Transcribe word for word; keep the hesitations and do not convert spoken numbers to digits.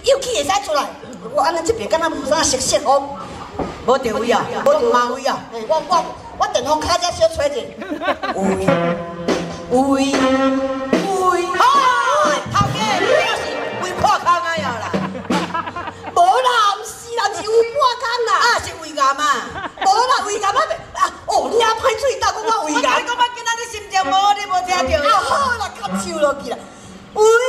又气会使出来。我安尼这边敢若无啥熟悉哦，无着位啊，无着马位啊。我我我电风卡才小吹者。喂喂喂！哎，头家，你要是胃破空啊呀啦？无啦，毋是啦，是胃破空啦。啊，是胃癌嘛？无啦，胃癌啊！啊，哦，你啊歹喙打讲我胃癌。我讲我今仔日心情无，你无听着？啊好啦，卡手落去啦。喂。